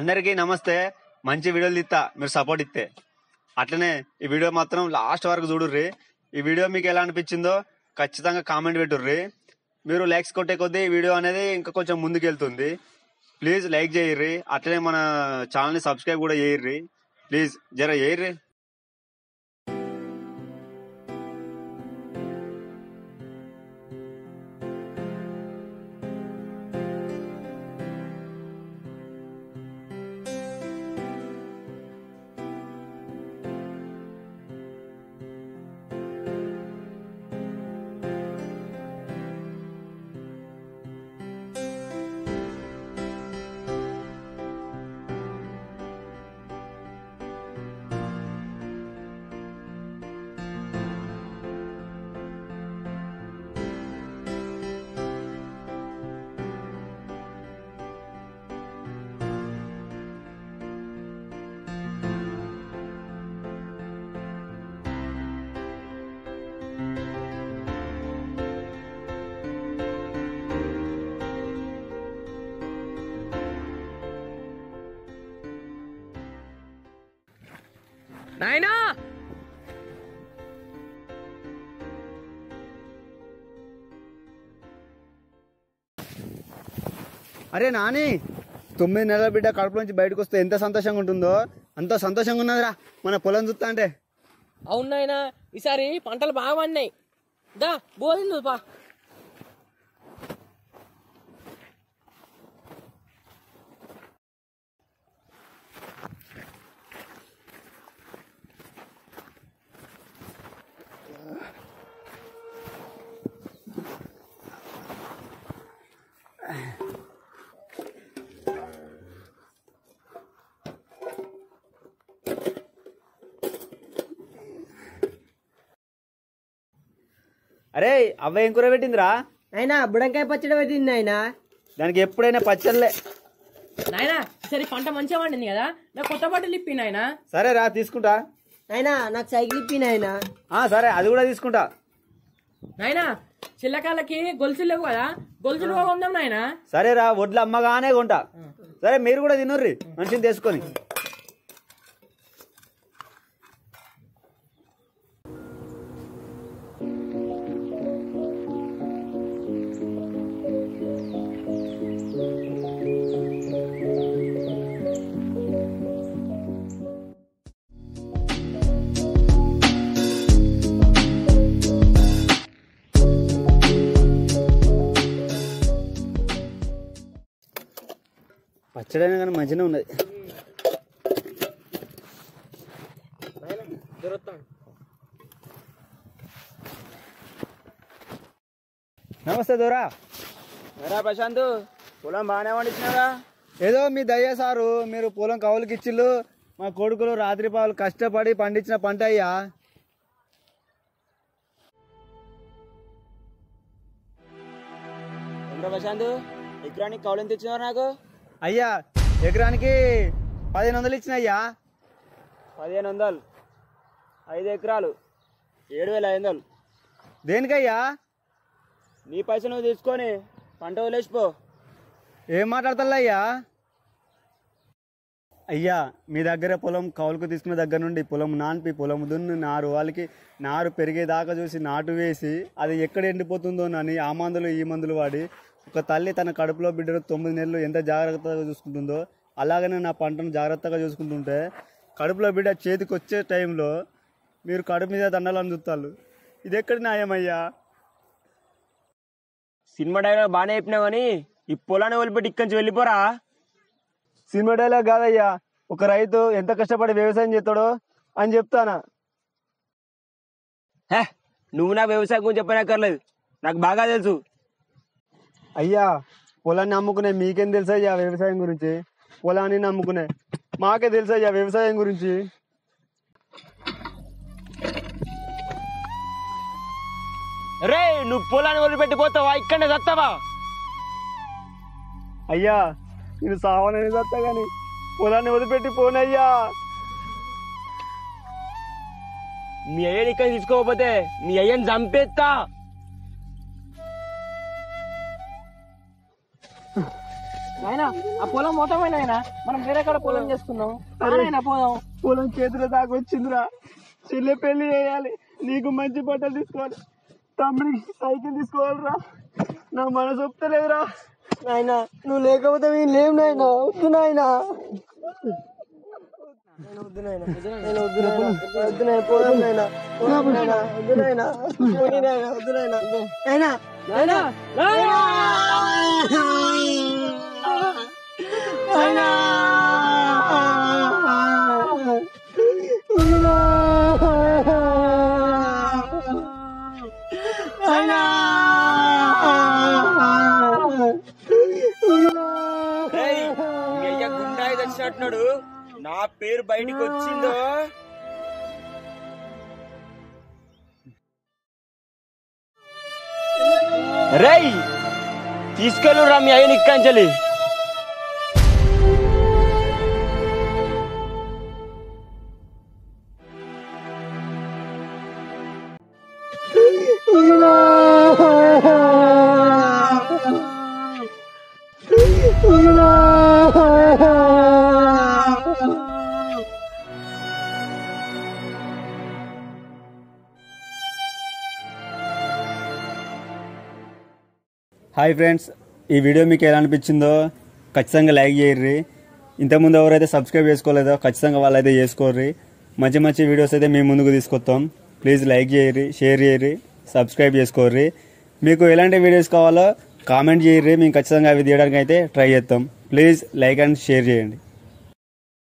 అందరికీ నమస్తే. మంచి వీడియోలు తీస్తా, మీరు సపోర్ట్ ఇస్తే. అట్లనే ఈ వీడియో మాత్రం లాస్ట్ వరకు చూడుర్రి. ఈ వీడియో మీకు ఎలా అనిపించిందో ఖచ్చితంగా కామెంట్ పెట్టుర్రి. మీరు లైక్స్ కొట్టే కొద్దీ ఈ వీడియో అనేది ఇంకా కొంచెం ముందుకు వెళ్తుంది. ప్లీజ్ లైక్ చేయర్రి. అట్లనే మన ఛానల్ ని సబ్స్క్రైబ్ కూడా చేయర్రి. ప్లీజ్ జర చేయర్రి. నాయనా అరే నాని, 9 నెలల బిడ్డ కడుపు నుంచి బయటకు వస్తే ఎంత సంతోషంగా ఉంటుందో అంత సంతోషంగా ఉన్నదిరా మన పొలం చూస్తా అంటే. అవును నాయనా, ఈసారి పంటలు బాగా పడినాయి. దా బోధిందు పా. అరే అవ్వ ఏం కూర పెట్టిందిరా? అయినా బుడంకాయ పచ్చడి పెట్టింది నాయనా. దానికి ఎప్పుడైనా పచ్చళ్ళే. నాయనా ఈసారి పంట మంచిగా పండింది కదా, నాకు కొత్త బట్టలు ఇప్పి నాయనా. సరే రా తీసుకుంటా. అయినా నాకు సైకిల్ ఇప్పి నాయనా. సరే అది కూడా తీసుకుంటా. నాయనా చిల్లకాలకి గొలుసులు లేవు కదా, గొలుసులు కొందాం నాయనా. సరే రా, వడ్లు అమ్మగానే కొంటా. సరే మీరు కూడా తినుర్రి మనిషిని తీసుకొని. పచ్చడైనా కానీ మంచిగా ఉన్నది. నమస్తే దూరా. ప్రశాంత్, పొలం బాగానే పండించినారా? ఏదో మీ దయ్య సారు, మీరు పొలం కవులకి ఇచ్చిళ్ళు. మా కొడుకులు రాత్రి పాలు కష్టపడి పండించిన పంట అయ్యా. ప్రశాంత్, ఎకరానికి కౌలు ఎంత ఇచ్చినారు నాకు? అయ్యా ఎకరానికి 1500 ఇచ్చిన అయ్యా. 1500, 5 ఎకరాలు 7500. దేనికయ్యా? నీ పైసలు నువ్వు తీసుకొని పంట వదిలేసిపో. ఏం మాట్లాడతా అయ్యా? అయ్యా మీ దగ్గర పొలం కౌలుకు తీసుకున్న దగ్గర నుండి పొలం నాన్పి పొలం దున్ని నారు వాళ్ళకి నారు పెరిగేదాకా చూసి నాటు వేసి అది ఎక్కడ ఎండిపోతుందో అని ఆ మందులు ఈ మందులు వాడి ఒక తల్లి తన కడుపులో బిడ్డలు 9 నెలలు ఎంత జాగ్రత్తగా చూసుకుంటుందో అలాగనే నా పంటను జాగ్రత్తగా చూసుకుంటుంటే కడుపులో బిడ్డ చేతికి వచ్చే టైంలో మీరు కడుపు మీద దండాలని చూస్తారు. ఇది ఎక్కడ న్యాయమయ్యా? సినిమా డైలాగ్ బాగానే చెప్పినావు కానీ ఈ పొలాన్ని వదిలిపెట్టి ఇక్కడి నుంచి వెళ్ళిపోరా. సినిమా డైలాగ్ కాదయ్యా, ఒక రైతు ఎంత కష్టపడి వ్యవసాయం చేస్తాడో అని చెప్తానా. నువ్వు నాకు వ్యవసాయం గురించి చెప్పనక్కర్లేదు, నాకు బాగా తెలుసు. అయ్యా పొలాన్ని నమ్ముకునే మీకేం తెలుసయ్యా వ్యవసాయం గురించి? పొలాన్ని నమ్ముకునే మాకే తెలుసయ్యా వ్యవసాయం గురించి. రే, నువ్వు పొలాన్ని వదిలిపెట్టి పోతావా? ఇక్కడనే చస్తావా? అయ్యా నేను సావనని చస్తా గాని పొలాన్ని వదిలిపెట్టి పోనయ్యా. మీ అయ్యని ఇక్కడ తీసుకోకపోతే మీ అయ్యని చంపేస్తా. నాయనా ఆ పొలం మొత్తం నాయనా మనం వేరే కాడ పొలం చేసుకుందాం నాయనా పోదాం. పొలం చేతుల దాకా వచ్చిందిరా. చెల్లె పెళ్లి చేయాలి, నీకు మంచి బట్టలు తీసుకోవాలి, తమ్ముడికి సైకిల్ తీసుకోవాలిరా. నా మనసు ఒప్పుతలేదురా. నాయనా నువ్వు లేకపోతే మేము లేవు నాయనా. వద్దు నాయనా, వద్దు నాయనా, వద్దు నాయనా, వద్దు నాయనా, పోదాం నాయనా, పోదాం నాయనా, వద్దు నాయనా, పోనీ నాయనా, వద్దు నాయనా, నాయనా, నాయనా నాయనా, గుండాయి తెచ్చినట్టున్నాడు. నా పేరు బయటికి వచ్చిందో రేయ్ తీసుకెళ్ళు రా మీ అయ్యని ఇక్కంచలి. హాయ్ ఫ్రెండ్స్, ఈ వీడియో మీకు ఎలా అనిపించిందో ఖచ్చితంగా లైక్ చేయర్రి. ఇంతకుముందు ఎవరైతే సబ్స్క్రైబ్ చేసుకోలేదో ఖచ్చితంగా వాళ్ళైతే చేసుకోర్రి. మంచి మంచి వీడియోస్ అయితే మేము ముందుకు తీసుకొస్తాం. ప్లీజ్ లైక్ చేయర్రి, షేర్ చేయర్రి, సబ్స్క్రైబ్ చేసుకోర్రి. మీకు ఎలాంటి వీడియోస్ కావాలో కామెంట్ చేయర్రి, మేము ఖచ్చితంగా అవి తీయడానికి అయితే ట్రై చేస్తాం. ప్లీజ్ లైక్ అండ్ షేర్ చేయండి.